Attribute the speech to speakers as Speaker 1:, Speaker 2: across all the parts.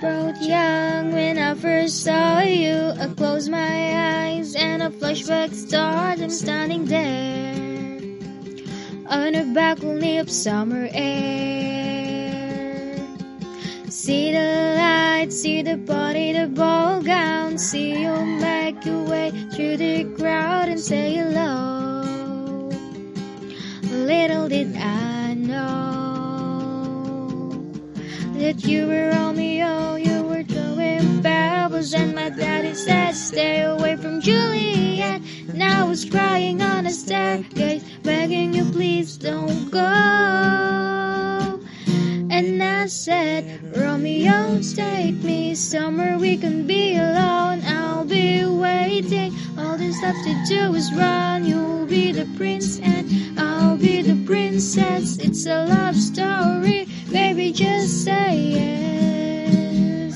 Speaker 1: growth young when I first saw you. I closed my eyes and a flashback started. I'm standing there on a balcony of summer air. See the lights, see the party, the ball gown. See you make your way through the crowd and say hello. Little did I know that you were Romeo, you were throwing pebbles, and my daddy said stay away from Juliet. And I was crying on a staircase, begging you please don't go. And I said, Romeo, take me somewhere we can be alone. I'll be waiting, all there's left to do is run. You'll be the prince and I'll be the princess. It's a love story, baby, just say yes.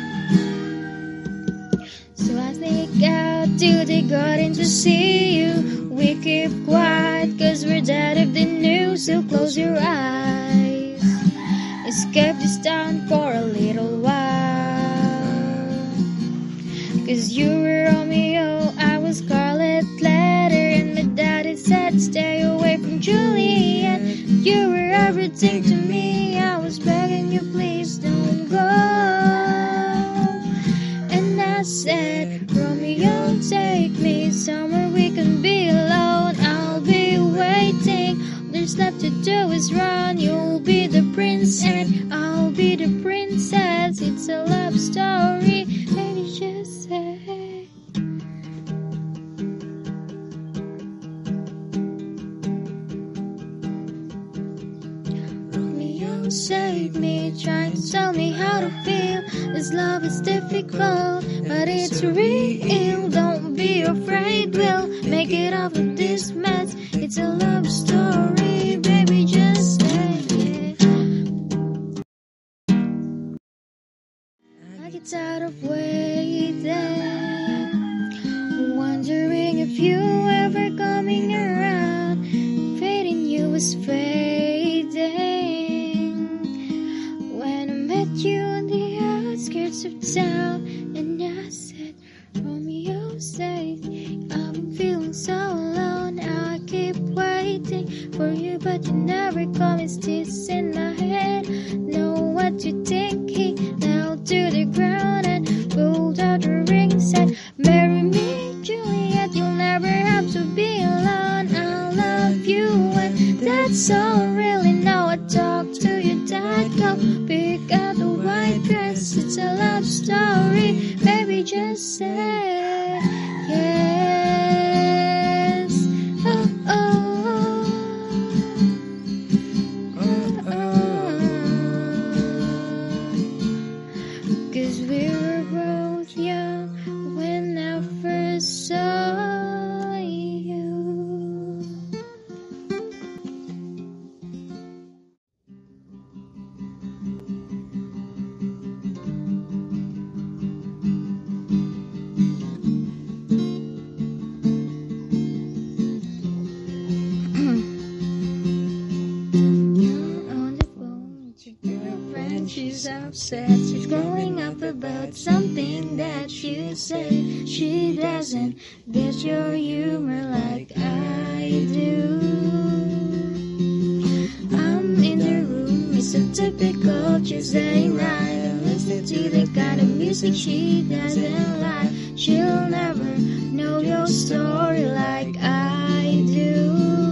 Speaker 1: So I sneak out to the garden to see you. We keep quiet cause we're dead of the news. So close your eyes, escape this town for a little while. Cause you were Romeo, I was Scarlet Letter, and my daddy said stay away from Juliet. You were everything to me, I was begging you please don't go. And I said, Romeo, take me somewhere we can be alone. I'll be waiting, all there's left to do is run. You'll be the prince and I'll be the princess. It's a love story, baby, just say. Romeo, save me, trying to tell me how to feel. This love is difficult, but it's real. Don't be afraid, we'll make it out of this mess. It's a love story, baby, just say it. I get tired of waiting, wondering if you ever coming around. Fading, you was fading when I met you on the outskirts of town. And I said, Romeo, save me, I've been feeling so alone. I keep waiting for you, but you never come. It's this in my head, know what you're thinking. Now to the ground and pulled out the ring, said marry me, Juliet, you'll never have to be alone. I love you and that's all really. Now I talk to your dad, go pick out the white dress. It's a love story, baby, just say yes. Oh, oh, oh, oh. Cause we were both young when I first saw you. You're on the phone with your girlfriend, she's upset. She's growing up about something that you said. She doesn't get your humor like I do. I'm in the room, it's a typical Tuesday night. I listen to the kind of music she doesn't like. She'll never know your story like I do.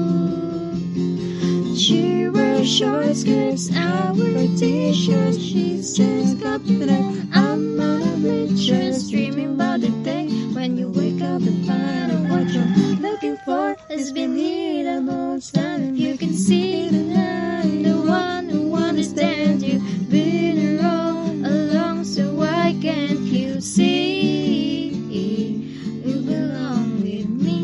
Speaker 1: She wears short skirts, I wear t-shirts. She's just confident, I'm on a waitress, dreaming about the day when you wake up and find out what you're looking for has been here the most time. If you can see that I'm the one who understands you, been all along, so why can't you see you belong with me?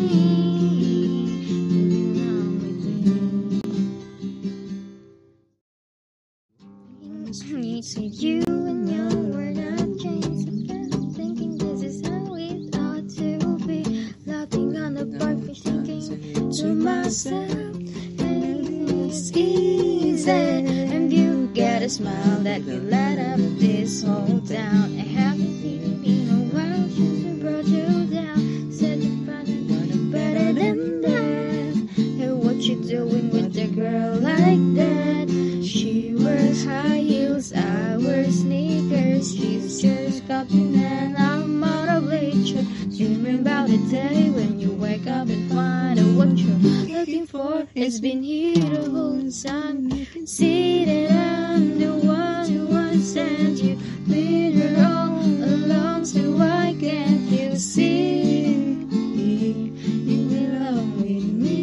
Speaker 1: You said you and your word have changed. I'm thinking this is how it ought to be. Laughing on the park, thinking to myself, it's easy. And you get a smile that could light up this whole town. I haven't seen you in a while since I brought you down. Said you found another better than that. Hey, what you doing with a girl like that? She wears high heels, I wear sneakers. She's just copying and I'm out of reach. Dreaming about the day when you wake up and find out what you're looking for. It's been here the whole time. You can see that I'm the one who wants sent you. Been here all along, so why can't you see? You belong with me.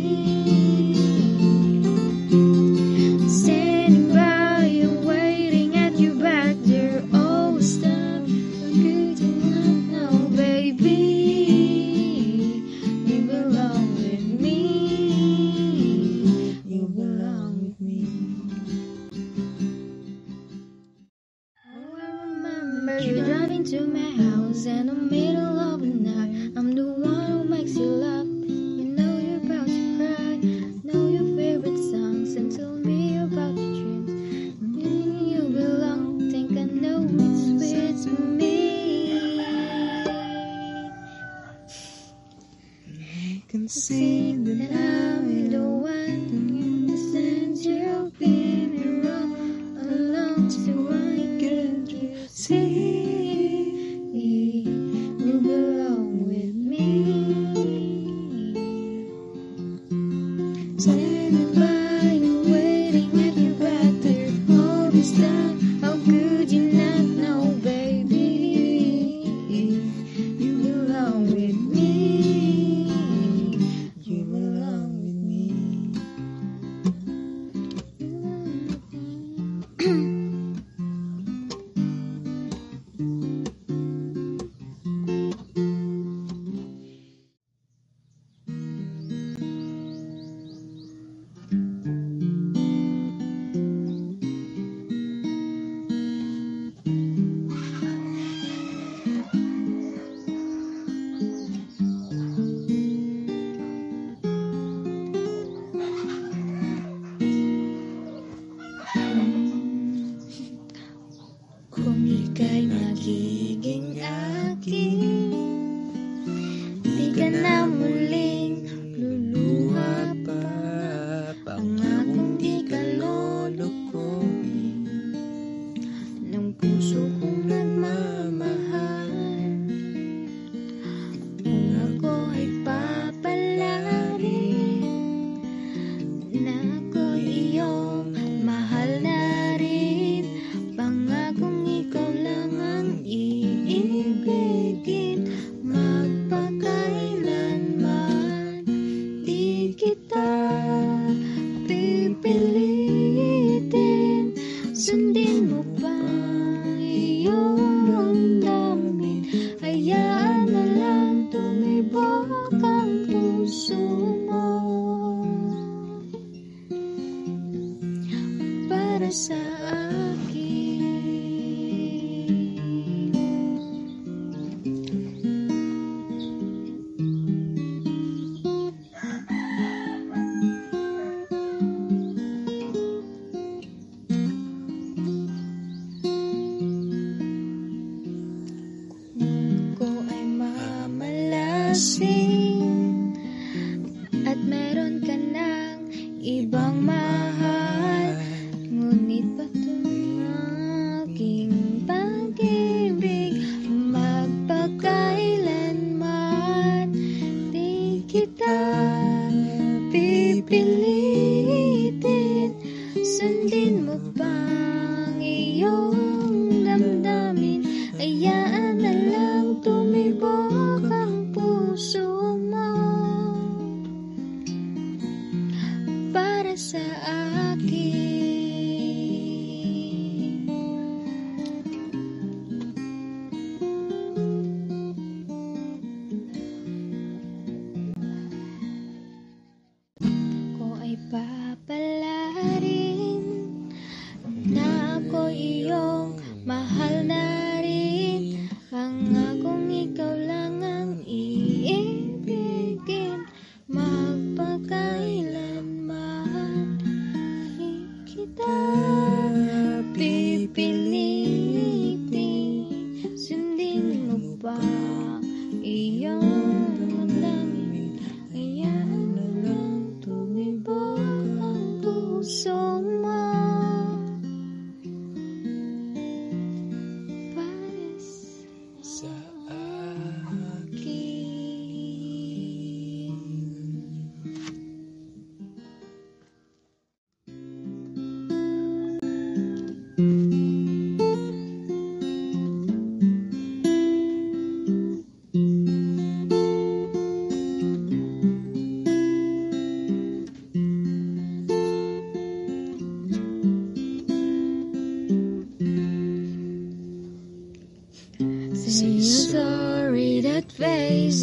Speaker 1: Standing by you, waiting at your back there. Oh, stop. Could you not know, baby? You belong with me. You belong with me. Oh, I remember you driving to my house in the middle of the night. I'm the one who makes you laugh. You know you're about to cry. Know your favorite songs and tell me about your dreams. You belong, think I know it's with me.
Speaker 2: I can see that
Speaker 1: I'm the one who sends you. Been here all along, so why can't you see? You belong with me. Standing by you, waiting at your back there all this time. How could you not know, baby? You belong with me. You belong with me. Kung ika'y magiging akin, di ka na muling luluha pa. Pangakong di ka lulukuhin ng puso kong nagmamahal. Kung ako ay papalarin na ako'y iyong mahal na rin. Pangakong ikaw lang ang iibigin, magpakailanman di kita pipilitin. Sundin mo pa ang iyong damdamin, hayaan na lang tumibok ang puso mo para sa akin. Kung ako ay mamalasin at meron ka ng ibang mahal, ngunit patuloy ang aking pag-ibig, magpakailanman di kita pipilitin. Sundin mo pa ang iyong damdamin, hayaan na lang tumibok ang puso mo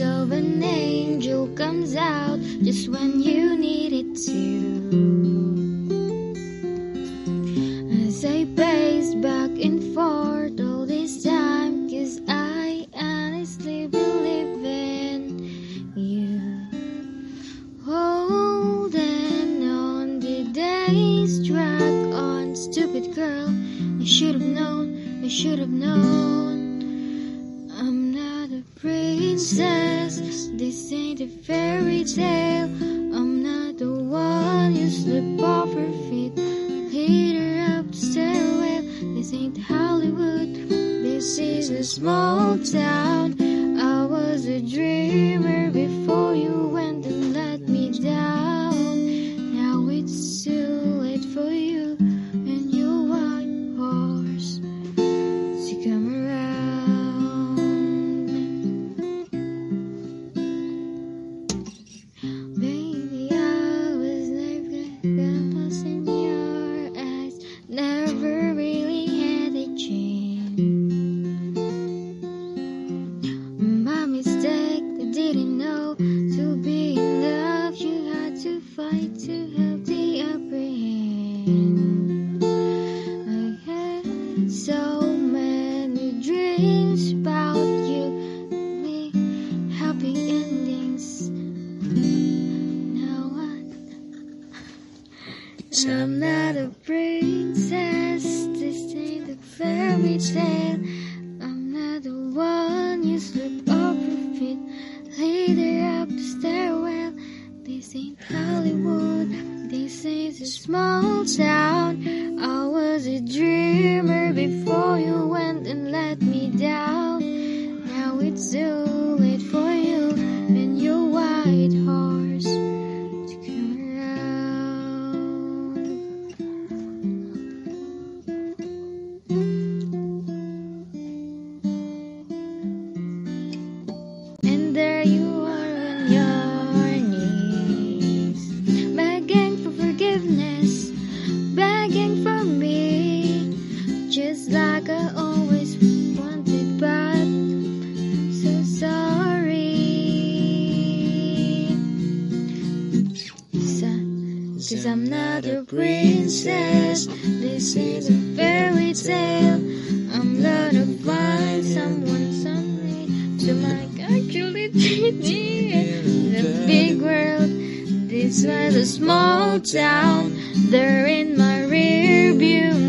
Speaker 1: of an angel comes out just when you need it to. As I pace back and forth all this time, 'cause I honestly believe in you. Holding on, the days drag on. Stupid girl, I should have known, I should have known. I'm not a princess, this ain't a fairy tale. I'm not the one you slip off her feet, lead her up the stairwell. This ain't Hollywood, this is a small town. I was a dreamer before you went and let me down. Now it's too late for you and your white horse to come around. Baby, I was never lost in your eyes, never really had a chance. My mistake, I didn't know to be in love you had to fight to have the upper hand. I had so many dreams about you, me, happy endings. Now I'm not a princess, this ain't a fairy tale. I'm not the one you slip off your feet, lead her up the stairwell. This ain't Hollywood, this is a small town. I was a dreamer before you went and let me down. Now it's too late for you and your white horse to come around. And there you are on your knees, begging for forgiveness, begging for me, just like I always wanted, but so sorry. 'Cause I'm not a princess, this is a fairy tale. I'm gonna find someone someday to make actually treat me in the big world. This was a small town, they're in my rear view